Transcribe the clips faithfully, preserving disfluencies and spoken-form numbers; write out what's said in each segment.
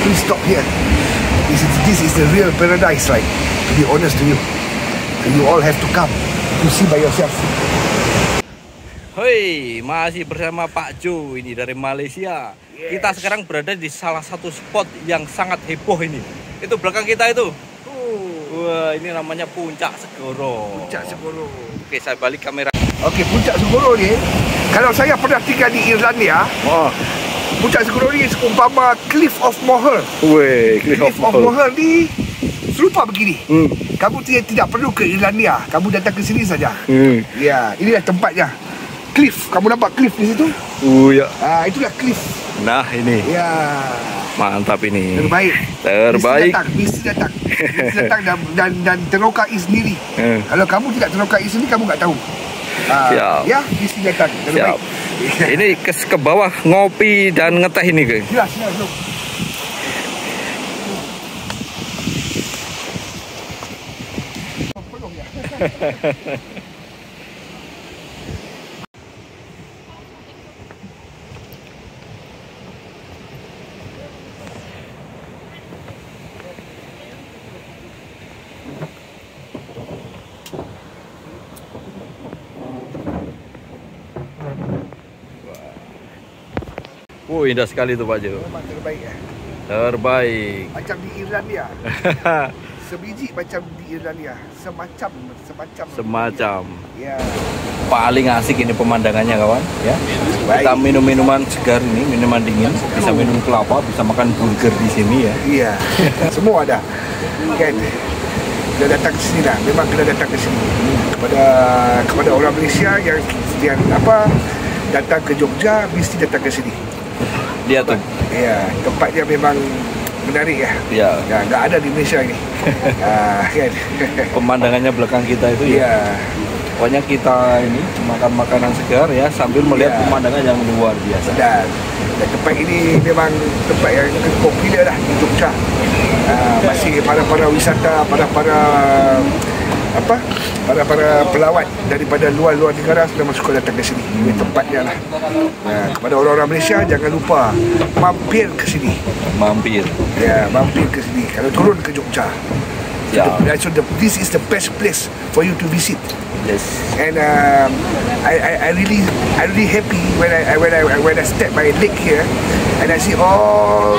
please stop here. This is, this is the real paradise, right? To be honest to you. And you all have to come to see by yourself. Hoi, masih bersama Pak Jo ini dari Malaysia. Yes. Kita sekarang berada di salah satu spot yang sangat heboh ini. Itu belakang kita itu. Oh. Wah, ini namanya Puncak Segoro. Puncak Segoro. Oke, saya balik kamera. Oke, Puncak Segoro ni, kalau saya pernah tinggal di Irlandia, oh, Puncak Segoro ni seumpama Cliff of Moher. Weh, Cliff, Cliff of, of Moher ni serupa begini. Hmm. Kamu tidak, tidak perlu ke Irlandia, kamu datang ke sini saja. Hmm. Ya, inilah tempatnya. Cliff, kamu nampak cliff di situ? Oh ya. Ah, itulah cliff. Nah ini. Ya. Mantap ini. Terbaik. Terbaik. Mesti datang, mesti datang. Mesti datang dan dan, dan terokai sendiri. Hmm. Kalau kamu tidak terokai sendiri, kamu nggak tahu. Ah, siap. Ya, mesti datang. Terbaik. Siap. Ini ke, ke bawah ngopi dan ngeteh ini ke? Siap, siap, siap. Oh, indah sekali tuh Pak Jo. Memang terbaik ya. Terbaik. Macam di Irlandia. Sebiji macam di Irlandia. Semacam, semacam. Semacam. Ya. Paling asik ini pemandangannya kawan. Ya. Baik. Kita minum minuman segar ini, minuman dingin. Bisa minum kelapa, bisa makan burger di sini ya. Iya. Semua ada. Kan. Kita datang ke sini lah. Memang kita datang ke sini. Kepada kepada orang Malaysia yang yang apa datang ke Jogja mesti datang ke sini. Dia tuh. Ya, tempatnya memang menarik ya. Ya. Ya, nggak ada di Malaysia ini. Ah, kan. Pemandangannya belakang kita itu ya. Ya. Pokoknya kita ini makan makanan segar ya sambil melihat ya. Pemandangan yang luar biasa. Dan, dan tempat ini memang tempat yang popular lah di Jogja. Ah, masih para para wisata, para para apa? Para para pelawat daripada luar-luar negara sudah masuk datang ke sini. Ini tempatnya lah. Nah, kepada orang-orang Malaysia jangan lupa mampir ke sini. Mampir. Ya, mampir ke sini. Kalau turun ke Jogja. Ya. So, the, this is the best place for you to visit. Yes. And um, I, I I really I really happy when I when I when I step my leg here and I see all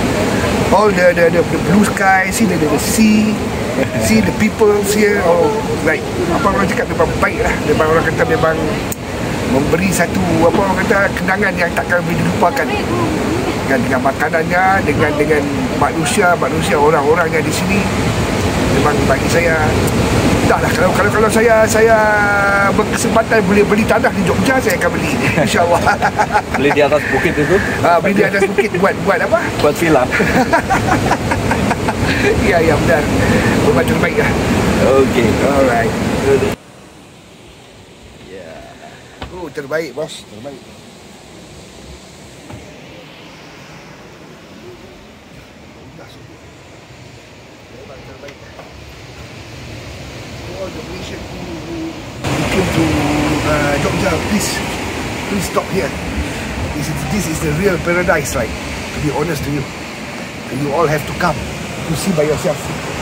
all the the, the, the blue sky, see the, the, the sea. See the people here, oh, like apa orang cakap memang baik lah. Memang orang kata memang memberi satu apa orang kata kenangan yang takkan boleh dilupakan. Dengan dengan makanannya, dengan dengan manusia manusia orang-orang yang di sini memang bagi saya. Entahlah kalau kalau kalau saya saya berkesempatan boleh beli tanah di Jogja saya akan beli insya-Allah. Beli di atas bukit itu? Ah, beli di atas bukit buat buat apa? Buat villa. Ya, ya benar. Memang terbaik lah. Okey. Alright. Ya. Oh, terbaik bos, terbaik. Memang terbaik. All the Malaysian who came to uh, Jogja, please, please stop here. This is, this is the real paradise, right? To be honest to you. And you all have to come to see by yourself.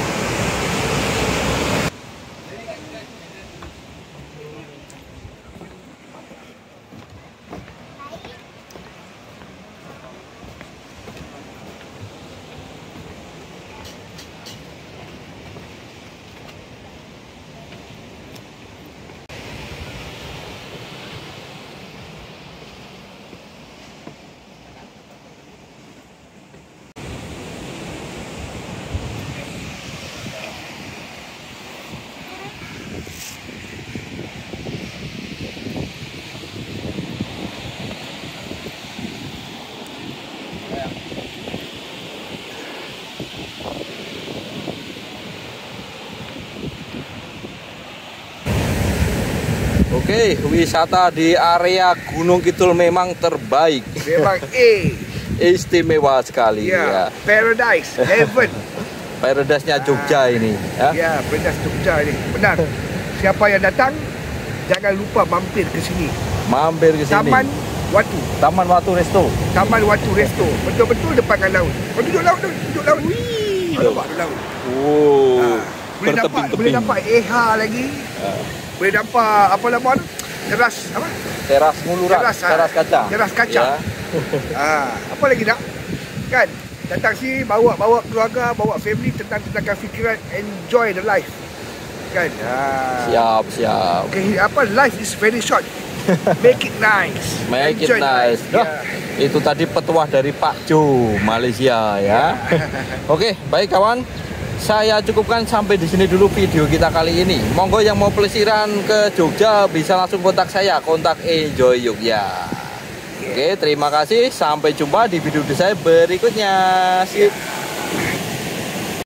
Oke, wisata di area Gunung Kidul memang terbaik. Memang eh istimewa sekali ya. Ya. Paradise, heaven. Paradise-nya Jogja ini. Ya, ya Paradise Jogja ini. Benar. Siapa yang datang, jangan lupa mampir ke sini. Mampir ke sini. Taman Watu. Taman Watu Resto. Taman Watu Resto. Betul-betul depan dengan laut. Kau duduk laut tu, duduk laut. Wih, nampak tu laut. Oh. Ha. Boleh nampak, boleh nampak E H A lagi. Ha. Boleh nampak apa nama tu? Teras apa? Teras Nguluran, teras, teras kaca. Teras kaca. Ya. Ha, apa lagi nak? Kan? Datang sini bawa bawa keluarga, bawa family, tenang-tenangkan fikiran, enjoy the life. Kan? Ha. Siap, siap. Okay, apa life is very short. Make it nice. Make enjoy it nice. Nah, yeah. Itu tadi petuah dari Pak Jo, Malaysia ya. Oke, baik kawan. Saya cukupkan sampai di sini dulu video kita kali ini. Monggo yang mau pelesiran ke Jogja bisa langsung kontak saya, kontak Enjoy Jogja. Oke, terima kasih. Sampai jumpa di video saya berikutnya. Sip.